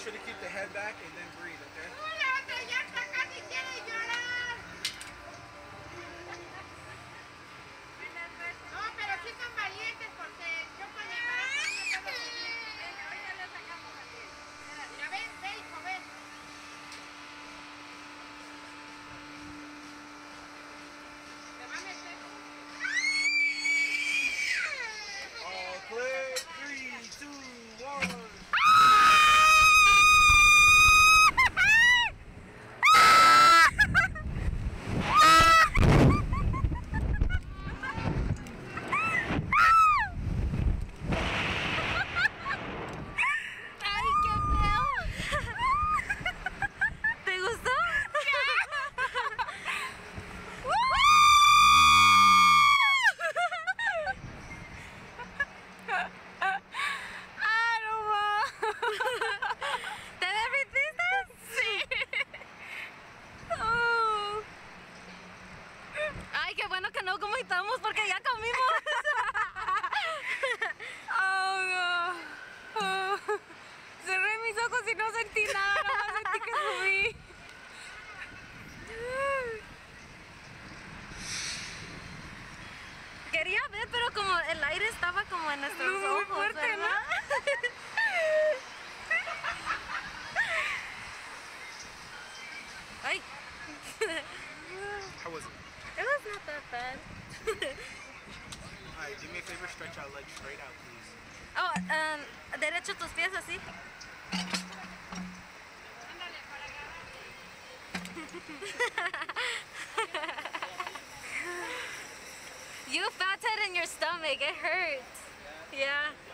sure to keep the head back and then breathe, okay? No, pero sí son valientes porque yo con mi embarazo no me puedo subir. Venga, ahorita lo sacamos así. Mira, ve, hijo, ve. Te va a meter. All clear. 3, 2, 1. Ay, qué bueno que no comentamos porque ya comimos. Oh, no. Cerré mis ojos y no sentí nada, nomás sentí que subí. Quería ver, pero como el aire estaba como en nuestros ojos, muy fuerte, ¿verdad? ¿No? Ay. How was it? It was not that bad. Alright, do me a favor, stretch out legs straight out, please. Oh, derecho tus pies así. You felt it in your stomach, it hurts. Yeah.